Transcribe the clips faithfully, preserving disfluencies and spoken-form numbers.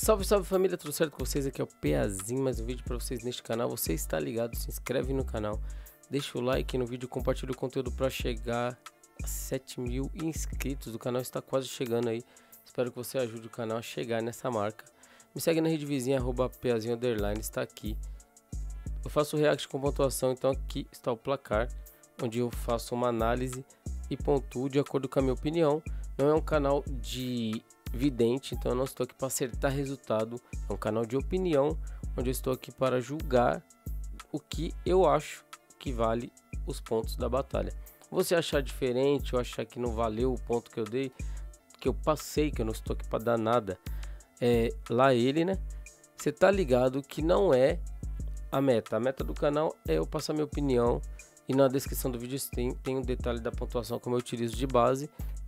Salve, salve família, tudo certo com vocês? Aqui é o Peazinho, mais um vídeo para vocês neste canal. Você está ligado, se inscreve no canal, deixa o like no vídeo, compartilha o conteúdo para chegar a sete mil inscritos. O canal está quase chegando aí, espero que você ajude o canal a chegar nessa marca. Me segue na rede vizinha, arroba Peazinho underline, está aqui. Eu faço react com pontuação, então aqui está o placar, onde eu faço uma análise e pontuo de acordo com a minha opinião. Não é um canal de vidente, então eu não estou aqui para acertar resultado, é um canal de opinião, onde eu estou aqui para julgar o que eu acho que vale os pontos da batalha. Você achar diferente ou achar que não valeu o ponto que eu dei, que eu passei, que eu não estou aqui para dar nada, é lá ele, né? Você tá ligado que não é a meta, a meta do canal é eu passar minha opinião, e na descrição do vídeo tem, tem um detalhe da pontuação como eu utilizo de base.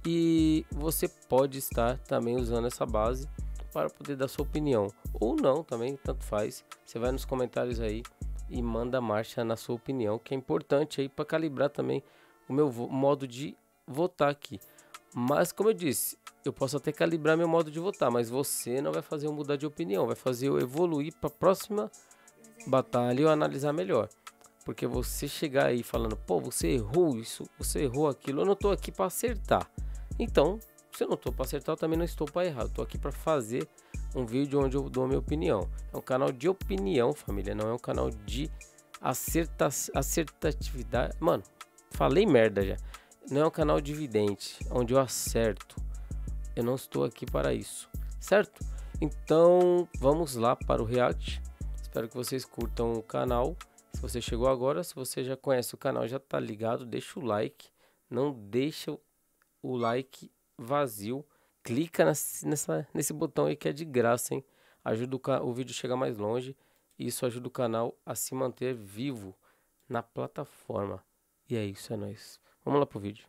E você pode estar também usando essa base para poder dar sua opinião, ou não também, tanto faz. Você vai nos comentários aí e manda marcha na sua opinião, que é importante aí para calibrar também o meu modo de votar aqui. Mas como eu disse, eu posso até calibrar meu modo de votar, mas você não vai fazer eu mudar de opinião, vai fazer eu evoluir para a próxima batalha e eu analisar melhor. Porque você chegar aí falando, pô, você errou isso, você errou aquilo, eu não tô aqui para acertar. Então, se eu não estou para acertar, eu também não estou para errar. Eu estou aqui para fazer um vídeo onde eu dou a minha opinião. É um canal de opinião, família. Não é um canal de acerta, acertatividade. Mano, falei merda já. Não é um canal de vidente, onde eu acerto. Eu não estou aqui para isso, certo? Então, vamos lá para o react. Espero que vocês curtam o canal. Se você chegou agora, se você já conhece o canal, já tá ligado, deixa o like. Não deixa o o like vazio, clica nessa, nessa, nesse botão aí que é de graça, hein? Ajuda o, o vídeo a chegar mais longe, e isso ajuda o canal a se manter vivo na plataforma. E é isso, é nóis. Vamos lá pro vídeo.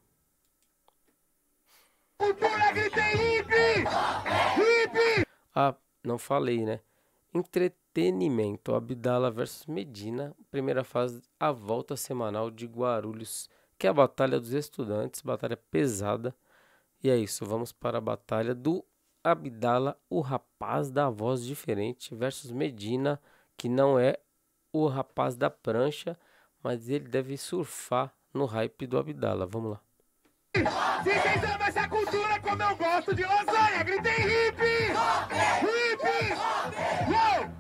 Ah, não falei, né? Entretenimento, Abdala versus Medina, primeira fase, a volta semanal de Guarulhos, que é a batalha dos estudantes, batalha pesada. E é isso, vamos para a batalha do Abdala, o rapaz da voz diferente, versus Medina, que não é o rapaz da prancha, mas ele deve surfar no hype do Abdala. Vamos lá. Se vocês amam essa cultura como eu gosto de lasanha, gritem hip! Hip! Uou!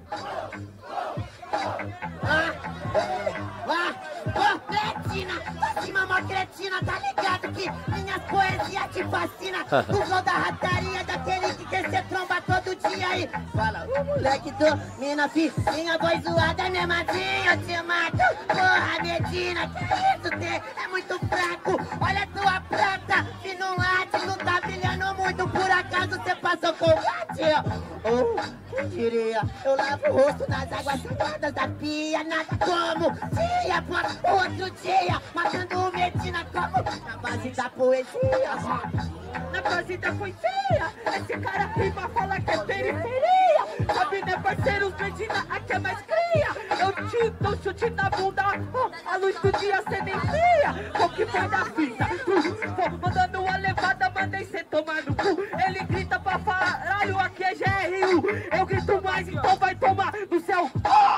Cretina, tá cima, mó cretina, tá ligado que minhas poesias te fascina. O flow da rataria, daquele que quer ser tromba todo dia aí. Fala, o moleque do mina fi, minha voz zoada, né, madrinha, eu te mato. Porra, Medina, que isso, T? É muito fraco. Olha a tua prata, que não late, não tá brilhando muito. Por acaso você passou combate, ó. Oh, quem diria, eu lavo o rosto nas águas salgadas da pia. Nada como dia após outro dia, matando o Medina como na base da poesia. Na base da poesia, esse cara rima, fala que é periferia. Sabe, né, parceiros, Medina, aqui é mais cria. Eu te dou chute na bunda, oh, a luz do dia cê nem via. Qual que foi da fita? Uh, mandando uma levada, mandei cê tomar no cu. Ele grita pra caralho, aqui é G R U. Eu grito mais, então vai tomar no céu.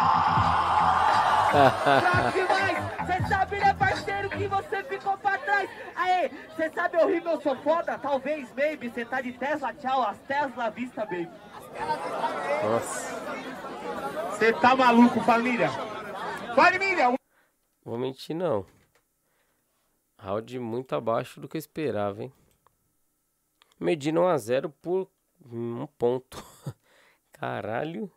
Pra que mais? Cê sabe, né, parceiro, que você ficou pra trás. Aê, cê sabe eu rimo, eu sou foda? Talvez, baby, cê tá de Tesla, tchau, as Tesla à vista, baby. Nossa. Cê tá maluco, família? Família! Vou mentir, não. Round muito abaixo do que eu esperava, hein? Medina um a zero por um ponto. Caralho.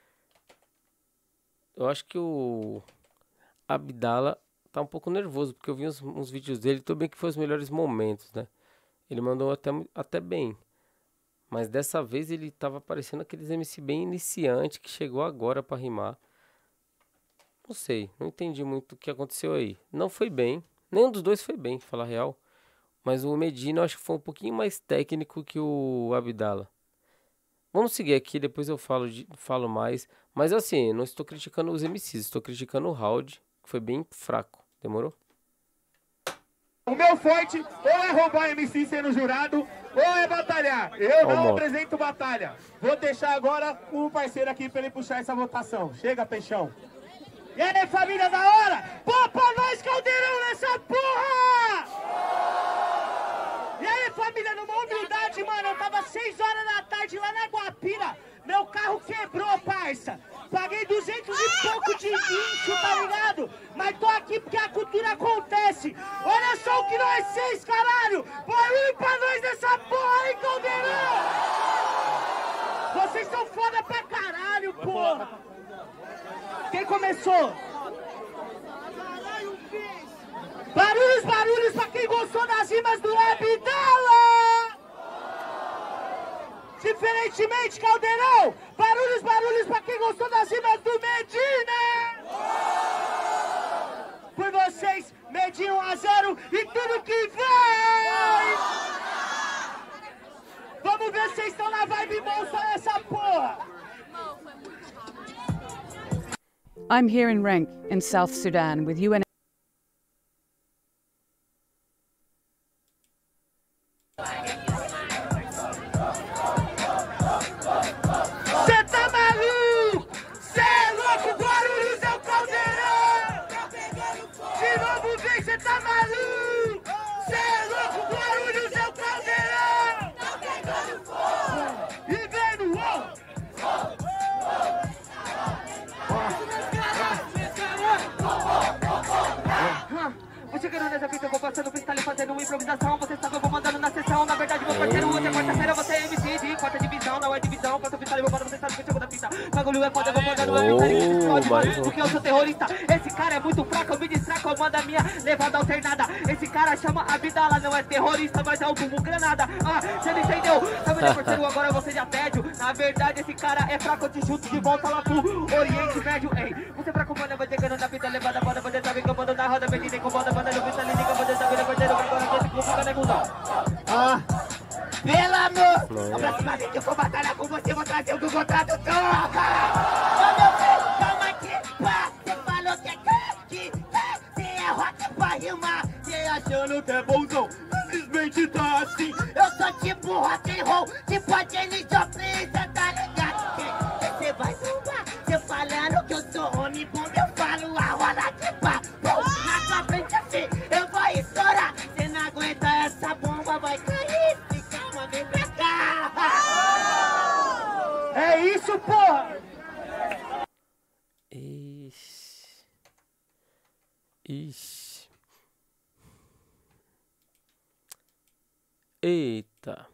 Eu acho que o Abdala tá um pouco nervoso, porque eu vi uns, uns vídeos dele, tudo bem que foi os melhores momentos, né? Ele mandou até, até bem. Mas dessa vez ele tava parecendo aqueles M C bem iniciante que chegou agora pra rimar. Não sei, não entendi muito o que aconteceu aí. Não foi bem, nenhum dos dois foi bem, pra falar a real. Mas o Medina eu acho que foi um pouquinho mais técnico que o Abdala. Vamos seguir aqui, depois eu falo, de, falo mais. Mas assim, não estou criticando os M Cs, estou criticando o round, que foi bem fraco. Demorou? O meu forte ou é roubar M C sendo jurado, ou é batalhar. Eu não apresento batalha. Vou deixar agora um parceiro aqui pra ele puxar essa votação. Chega, Peixão. E aí, família da hora? Pô, pra nós, caldeirão nessa porra! E aí, família, numa humildade, mano, eu tava seis horas da tarde lá na Guapira. Meu carro quebrou, parça. Paguei duzentos e pouco de guincho, tá ligado? Mas tô aqui porque a cultura acontece. Olha só o que nós fez, caralho. Barulho pra nós dessa porra aí, caldeirão. Vocês são foda pra caralho, porra. Quem começou? Barulhos, barulhos pra quem gostou das rimas do Abdala! Diferentemente, caldeirão! Barulhos, barulhos pra quem gostou das rimas do Medina! Por vocês, Medinho um a zero e tudo que vai! Vamos ver se vocês estão na vibe monstra nessa porra! I'm here in Renk, in South Sudan, with U N. Cê tá maluco? Cê é louco, Guarulhos é o caldeirão! De novo vem, cê tá maluco? Cê é louco, Guarulhos é o caldeirão! E vem no ó! Você querendo nessa fita, eu vou passando freestyle, fazendo uma improvisação. Você sabe, eu vou mandando na sessão. Na verdade, meu parceiro, hoje é quarta-feira, você é M C de quarta divisão, não é divisão. Faço freestyle, eu vou mandando, você sabe que eu chego da fita. Bagulho é foda, eu vou mandando, é meu carinho, explode, mano, porque eu sou terrorista. Esse cara é muito fraco, eu me distraco, eu mando a minha levada alternada. Esse cara chama Abdala, não é terrorista, mas é o bumbum granada. Ah, você não entendeu? Sabe, meu parceiro, agora você já tédio. Na verdade, esse cara é fraco, eu te chuto de volta lá pro Oriente Médio. Ei, você é fraco, mano, eu vou chegando na fita, levada, bora, você sabe que eu mando na roda, medida, incomoda, manda no freestyle, liga, ah, pelo amor, a próxima vez que eu for batalhar com você, vou trazer o Google Tradutor. Ô meu filho, calma aqui, pá, você falou que é craque, você é rock pra rimar, você achando que é bonzão, simplesmente tá assim. Eu sou tipo rock and roll, tipo a Jenny Joplin, cê tá ligado? Você vai zumbar, você falando que eu sou homem bom, eu falo a roda de pá, na sua frente assim, eu vou estourar. Cê não aguenta essa bomba, vai cair. Se calma, vem pra cá. É isso, porra. Ixi. Ixi. Eita.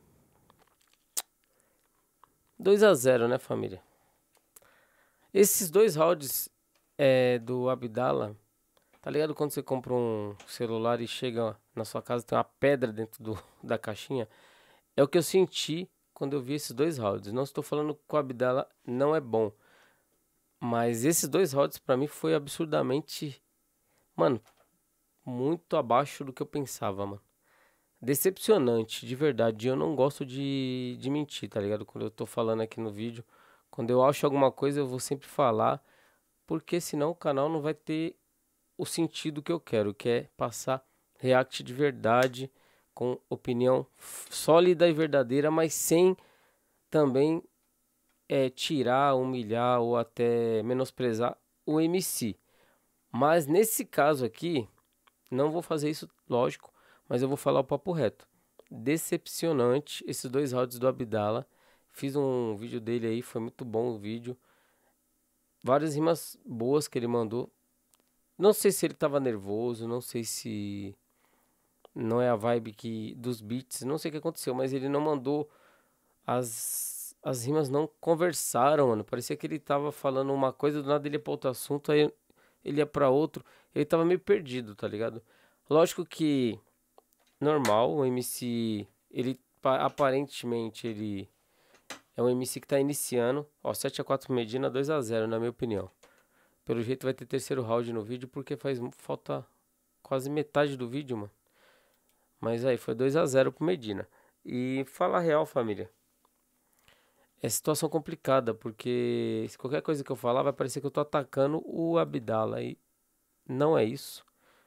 dois a zero, né, família? Esses dois rounds é, do Abdala. Tá ligado quando você compra um celular e chega na sua casa tem uma pedra dentro do, da caixinha? É o que eu senti quando eu vi esses dois rounds. Não estou falando que o Abdala não é bom. Mas esses dois rounds pra mim foi absurdamente... Mano, muito abaixo do que eu pensava, mano. Decepcionante, de verdade. Eu não gosto de, de mentir, tá ligado? Quando eu tô falando aqui no vídeo. Quando eu acho alguma coisa eu vou sempre falar. Porque senão o canal não vai ter... o sentido que eu quero, que é passar react de verdade, com opinião sólida e verdadeira, mas sem também é, tirar, humilhar ou até menosprezar o M C. Mas nesse caso aqui, não vou fazer isso, lógico, mas eu vou falar o papo reto. Decepcionante esses dois rounds do Abdala. Fiz um vídeo dele aí, foi muito bom o vídeo. Várias rimas boas que ele mandou. Não sei se ele tava nervoso, não sei se não é a vibe que, dos beats, não sei o que aconteceu, mas ele não mandou, as, as rimas não conversaram, mano. Parecia que ele tava falando uma coisa, do nada ele ia pra outro assunto, aí ele ia pra outro, ele tava meio perdido, tá ligado? Lógico que, normal, o M C, ele, aparentemente, ele é um M C que tá iniciando, ó, sete a quatro Medina, dois a zero, na minha opinião. Pelo jeito vai ter terceiro round no vídeo, porque faz falta quase metade do vídeo, mano. Mas aí, foi dois a zero pro Medina. E fala a real, família. É situação complicada, porque se qualquer coisa que eu falar, vai parecer que eu tô atacando o Abdala. E não é isso.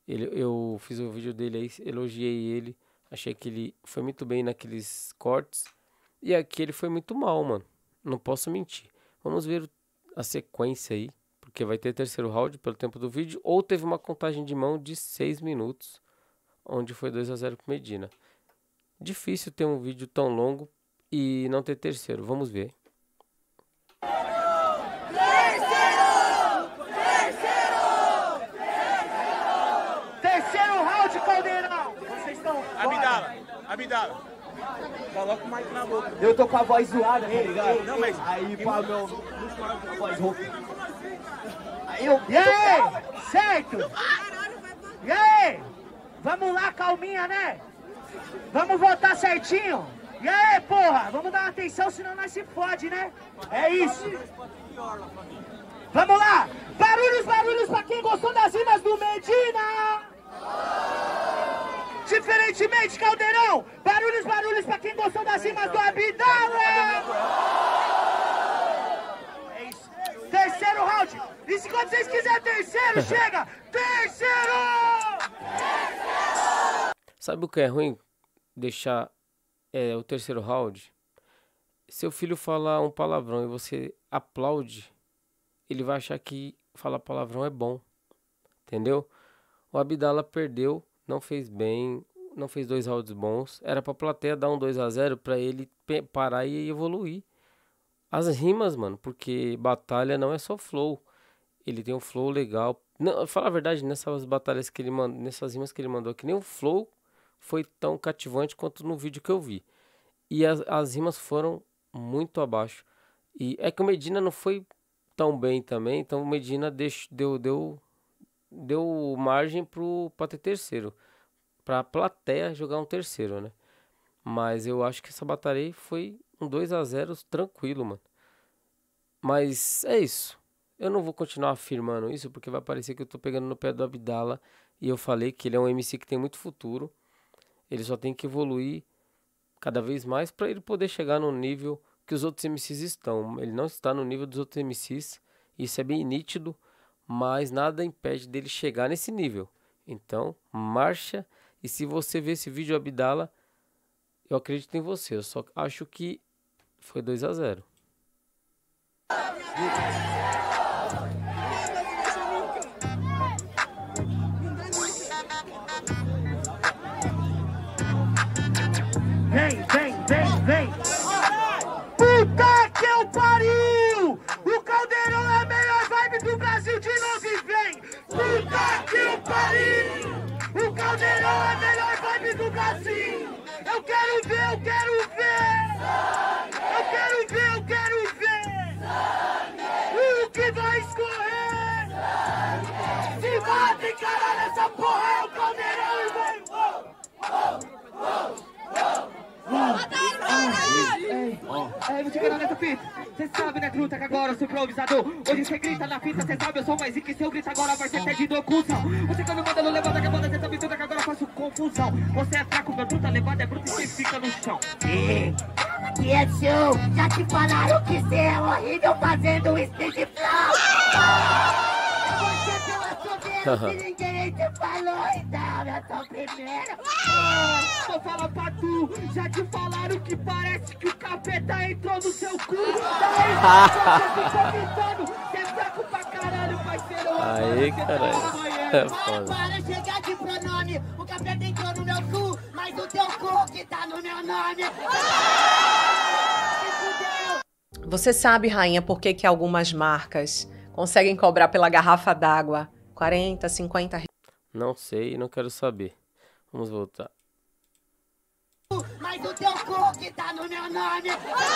Ele, eu fiz o vídeo dele aí, elogiei ele. Achei que ele foi muito bem naqueles cortes. E aqui ele foi muito mal, mano. Não posso mentir. Vamos ver a sequência aí. Porque vai ter terceiro round pelo tempo do vídeo. Ou teve uma contagem de mão de seis minutos. Onde foi dois a zero pro Medina. Difícil ter um vídeo tão longo e não ter terceiro. Vamos ver. Caldeirão, vocês estão Abdala, Abdala, coloca o mic na boca. Eu tô com a voz zoada, tá ligado? Não, mas aí, pá, meu, com a voz rouca. Aí eu... E aí, certo? E aí? Vamos lá, calminha, né? Vamos votar certinho? E aí, porra? Vamos dar uma atenção, senão nós se fode, né? É isso. Vamos lá! Barulhos, barulhos pra quem gostou das rimas do Medina! Diferentemente, Caldeirão, barulhos, barulhos pra quem gostou das rimas do Abdala! É isso. Terceiro round. E se quando vocês quiserem terceiro, chega! Terceiro! Sabe o que é ruim? Deixar é, o terceiro round. Seu filho falar um palavrão e você aplaude, ele vai achar que falar palavrão é bom. Entendeu? O Abdala perdeu. Não fez bem, não fez dois rounds bons. Era pra plateia dar um dois a zero pra ele parar e evoluir. As rimas, mano, porque batalha não é só flow. Ele tem um flow legal. Não, fala a verdade, nessas batalhas que ele mandou, nessas rimas que ele mandou aqui, nem o flow foi tão cativante quanto no vídeo que eu vi. E as, as rimas foram muito abaixo. E é que o Medina não foi tão bem também, então o Medina deixou, deu... deu deu margem pro, pra ter terceiro. Pra plateia jogar um terceiro, né? Mas eu acho que essa batalha aí foi um dois a zero tranquilo, mano. Mas é isso. Eu não vou continuar afirmando isso, porque vai parecer que eu tô pegando no pé do Abdala. E eu falei que ele é um M C que tem muito futuro. Ele só tem que evoluir cada vez mais pra ele poder chegar no nível que os outros M Cs estão. Ele não está no nível dos outros M Cs. Isso é bem nítido. Mas nada impede dele chegar nesse nível. Então, marcha. E se você ver esse vídeo, Abdala, eu acredito em você. Eu só acho que foi dois a zero. Vem, vem, vem, vem. Puta que eu pariu! O Caldeirão é a melhor vibe do Brasil de novo e vem! Puta que eu pariu! O Caldeirão é a melhor vibe do Brasil! Eu quero ver, eu quero ver! Eu quero ver, eu quero ver! O que vai escorrer? Se vai encarar essa porra é o Caldeirão e vem! É, vou te ganhar nessa fita. Cê sabe, né, truta, que agora eu sou improvisador. Hoje cê grita na fita, cê sabe, eu sou mais zica. E se eu grito agora, vai ser até de docução. Você quando manda, não levanta, que a banda cê sabe tudo, que agora eu faço confusão. Você é fraco, meu truta, levanta, é bruto e cê fica no chão. Que é show, já te falaram que cê é horrível fazendo stage flow. Você pela soberba, que ninguém te falou, então eu sou primeiro. Vou falar pra tu, já te falaram que parece que o capeta entrou no seu cu. Daí você ficou gritando, cê é fraco pra caralho, parceiro. Aí, caralho. É foda. Para chegar de pronome, o capeta entrou no meu cu, mas o teu cu que tá no meu nome. Você sabe, rainha, por que que algumas marcas conseguem cobrar pela garrafa d'água quarenta, cinquenta reais? Não sei, não quero saber. Vamos voltar. Mas o teu cu que tá no meu nome.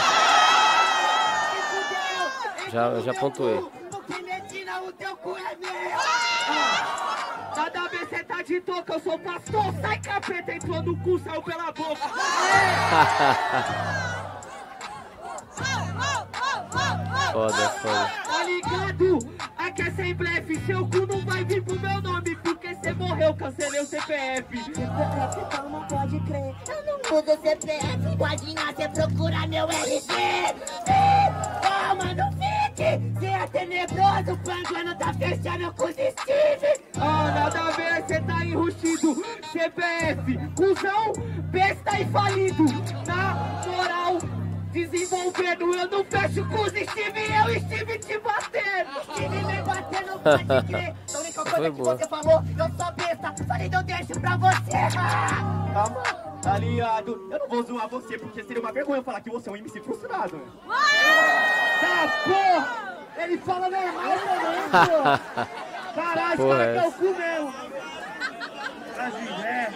Já, já pontuei. Porque Medina, o teu cu é meu. Nada a ver, cê tá de toca, eu sou pastor. Sai capeta, entrou no cu, saiu pela boca. Foda, foda. Tá ligado? Aqui é sem blefe, seu cu não vai vir pro meu nome, porque cê morreu, cancelei o C P F. Calma, pode crer, eu não uso C P F. Guardinha, cê procura meu R G. Calma, não fique, cê é tenebroso, o pangano tá fechando com o Steve. Ah, nada a ver, cê tá enrustido. C P F, cuzão, besta e falido. Na moral, desenvolvendo, eu não fecho com os Steve, eu estive te batendo. Steve vem batendo, pode crer. A única coisa que você falou, eu sou besta. Falei, não deixo pra você. Calma, tá ligado? Eu não vou zoar você, porque seria uma vergonha falar que você é um M C frustrado. Tá, porra! Ele fala normal, mano, porra! Caralho, esse cara quer o cu mesmo! Brasil, é!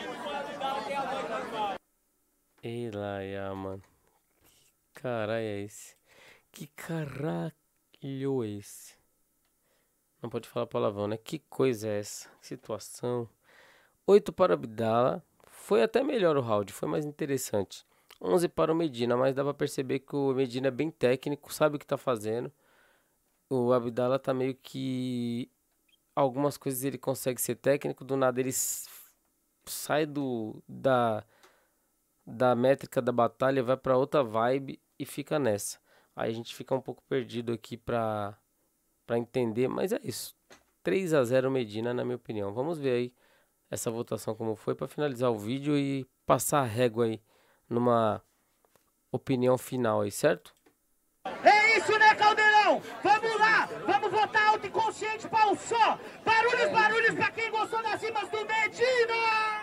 Ei lá, ia, mano. Que caralho é esse? Que caralho é esse? Não pode falar palavrão, né? Que coisa é essa? Que situação. oito para o Abdala. Foi até melhor o round, foi mais interessante. onze para o Medina, mas dá pra perceber que o Medina é bem técnico, sabe o que tá fazendo. O Abdala tá meio que... Algumas coisas ele consegue ser técnico, do nada ele sai do, da, da métrica da batalha, vai pra outra vibe e fica nessa. Aí a gente fica um pouco perdido aqui pra, pra entender, mas é isso. três a zero Medina, na minha opinião. Vamos ver aí essa votação como foi pra finalizar o vídeo e passar a régua aí numa opinião final aí, certo? É isso, né, Caldeirão? Vamos lá! Vamos votar alto e consciente para um só! Barulhos, barulhos pra quem gostou das rimas do Medina!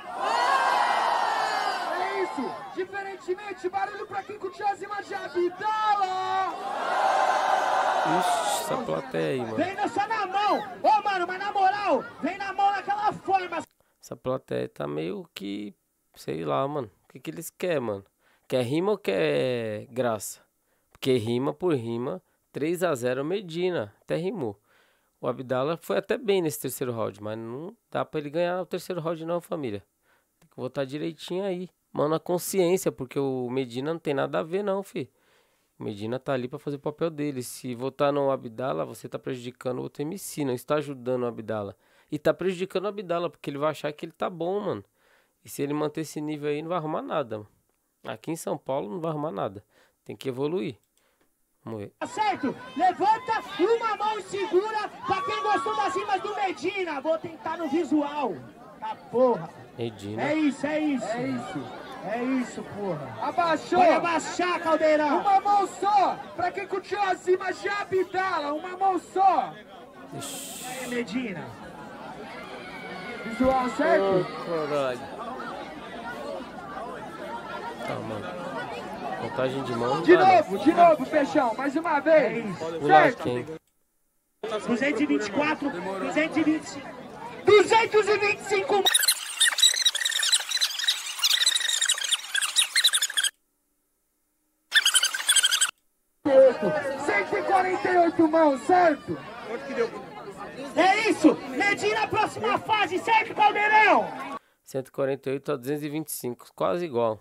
É isso! Diferentemente, barulho pra quem curtiu as rimas de Abdala! Ixi, essa plateia aí, mano. Vem só na mão! Ô, oh, mano, mas na moral, vem na mão naquela forma! Essa plateia tá meio que... Sei lá, mano. O que que eles querem, mano? Quer rima ou quer graça? Porque rima por rima, três a zero Medina, até rimou. O Abdala foi até bem nesse terceiro round, mas não dá pra ele ganhar o terceiro round não, família. Tem que votar direitinho aí. Mano, a consciência, porque o Medina não tem nada a ver não, fi. O Medina tá ali pra fazer o papel dele. Se votar no Abdala, você tá prejudicando o outro M C, não está ajudando o Abdala. E tá prejudicando o Abdala, porque ele vai achar que ele tá bom, mano. E se ele manter esse nível aí, não vai arrumar nada, mano. Aqui em São Paulo não vai arrumar nada. Tem que evoluir. Vamos ver. Tá certo? Levanta uma mão e segura pra quem gostou das rimas do Medina. Vou tentar no visual. Tá, porra. Medina. É isso, é isso. É isso. É isso, porra. Abaixou. Pode abaixar, Caldeirão. Uma mão só. Pra quem curtiu as rimas de Abdala. Uma mão só. Ixi. Aí, Medina. Visual certo? Oh, caralho. Tá, mano. Contagem de mão. De novo, de novo, Peixão, mais uma vez. O Larquim. duzentos e vinte e quatro, duzentos e vinte e cinco. duzentos e vinte e cinco. cento e quarenta e oito mãos, certo? É isso! Medina, próxima fase, certo, Caldeirão? cento e quarenta e oito a duzentos e vinte e cinco, quase igual.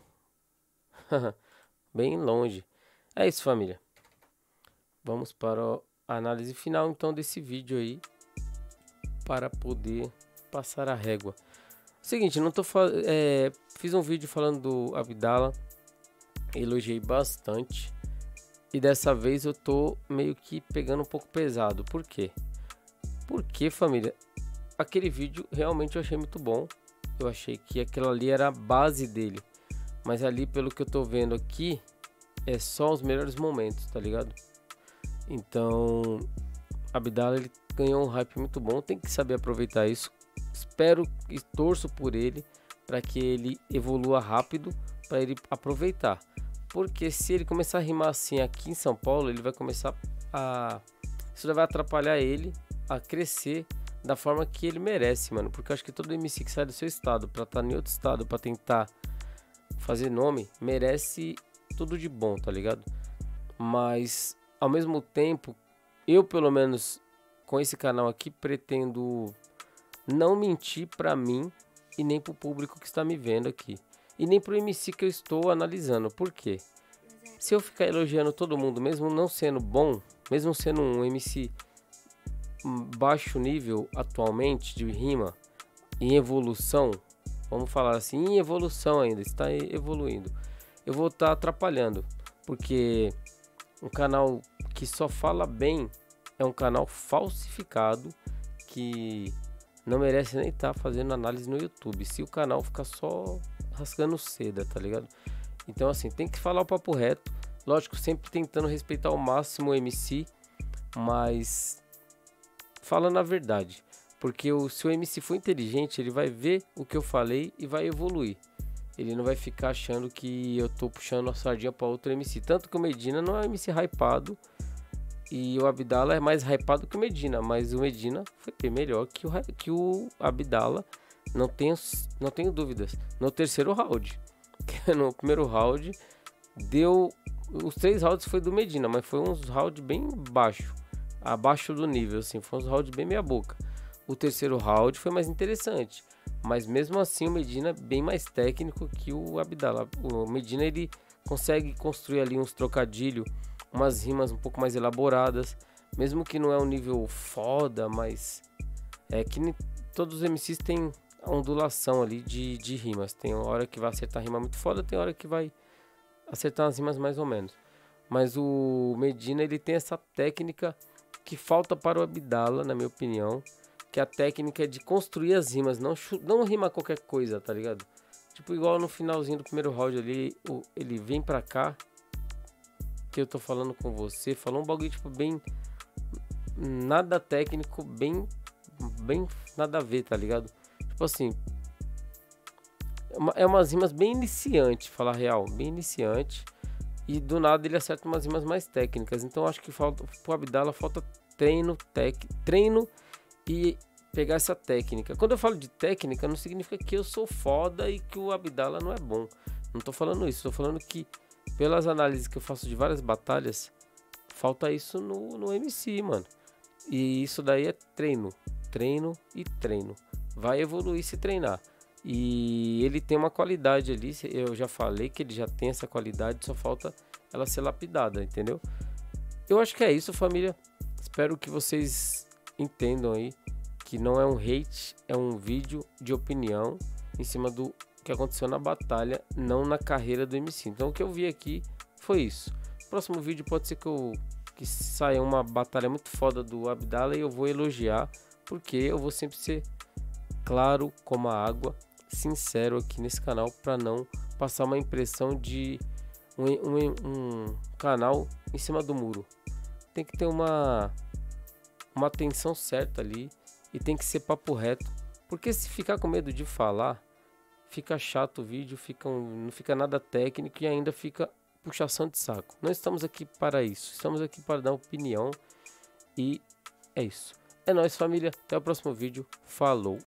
Bem longe. É isso, família. Vamos para a análise final, então, desse vídeo aí. Para poder passar a régua. Seguinte, não tô é, fiz um vídeo falando do Abdala. Elogiei bastante. E dessa vez eu tô meio que pegando um pouco pesado. Por quê? Porque, família, aquele vídeo realmente eu achei muito bom. Eu achei que aquilo ali era a base dele. Mas ali, pelo que eu tô vendo aqui, é só os melhores momentos, tá ligado? Então, Abdala, ele ganhou um hype muito bom. Tem que saber aproveitar isso. Espero e torço por ele, para que ele evolua rápido, para ele aproveitar. Porque se ele começar a rimar assim aqui em São Paulo, ele vai começar a... Isso vai atrapalhar ele a crescer da forma que ele merece, mano. Porque eu acho que todo M C que sai do seu estado, para estar em outro estado, para tentar fazer nome, merece tudo de bom, tá ligado? Mas ao mesmo tempo, eu pelo menos com esse canal aqui pretendo não mentir pra mim e nem pro público que está me vendo aqui, e nem pro M C que eu estou analisando. Por quê? Se eu ficar elogiando todo mundo, mesmo não sendo bom, mesmo sendo um M C baixo nível atualmente de rima, em evolução, vamos falar assim, em evolução ainda, está evoluindo, eu vou estar atrapalhando, porque um canal que só fala bem é um canal falsificado, que não merece nem estar tá fazendo análise no YouTube, se o canal ficar só rasgando seda, tá ligado? Então assim, tem que falar o papo reto, lógico, sempre tentando respeitar ao máximo o M C, mas falando a verdade, porque o, se o M C for inteligente, ele vai ver o que eu falei e vai evoluir. Ele não vai ficar achando que eu tô puxando a sardinha para outro M C. Tanto que o Medina não é um M C hypado e o Abdala é mais hypado que o Medina, mas o Medina foi bem melhor que o, que o Abdala, não tenho, não tenho dúvidas. No terceiro round, no primeiro round, deu... Os três rounds foi do Medina, mas foi uns rounds bem baixo, abaixo do nível, assim, foi uns rounds bem meia boca. O terceiro round foi mais interessante, mas mesmo assim o Medina é bem mais técnico que o Abdala. O Medina, ele consegue construir ali uns trocadilhos, umas rimas um pouco mais elaboradas, mesmo que não é um nível foda, mas é que nem, todos os M Cs têm a ondulação ali de, de rimas. Tem hora que vai acertar rima muito foda, tem hora que vai acertar as rimas mais ou menos. Mas o Medina, ele tem essa técnica que falta para o Abdala, na minha opinião, que é a técnica de construir as rimas, não, não rimar qualquer coisa, tá ligado? Tipo, igual no finalzinho do primeiro round ali, o, ele vem pra cá, que eu tô falando com você, falou um bagulho, tipo, bem... Nada técnico, bem... Bem nada a ver, tá ligado? Tipo assim... É, uma, é umas rimas bem iniciante, falar real, bem iniciante. E do nada ele acerta umas rimas mais técnicas. Então acho que falta, pro Abdala falta treino, tec, treino e pegar essa técnica. Quando eu falo de técnica, não significa que eu sou foda e que o Abdala não é bom. Não tô falando isso, tô falando que pelas análises que eu faço de várias batalhas, falta isso no, no M C, mano. E isso daí é treino, treino e treino. Vai evoluir se treinar. E ele tem uma qualidade ali, eu já falei que ele já tem essa qualidade, só falta ela ser lapidada, entendeu? Eu acho que é isso, família. Espero que vocês entendam aí que não é um hate, é um vídeo de opinião em cima do que aconteceu na batalha, não na carreira do M C. Então o que eu vi aqui foi isso. Próximo vídeo pode ser que, eu, que saia uma batalha muito foda do Abdala e eu vou elogiar, porque eu vou sempre ser claro como a água, sincero aqui nesse canal, para não passar uma impressão de um, um, um canal em cima do muro. Tem que ter uma uma atenção certa ali e tem que ser papo reto, porque se ficar com medo de falar, fica chato o vídeo, fica um, não fica nada técnico e ainda fica puxação de saco. Não estamos aqui para isso, estamos aqui para dar opinião e é isso. É nóis, família, até o próximo vídeo, falou!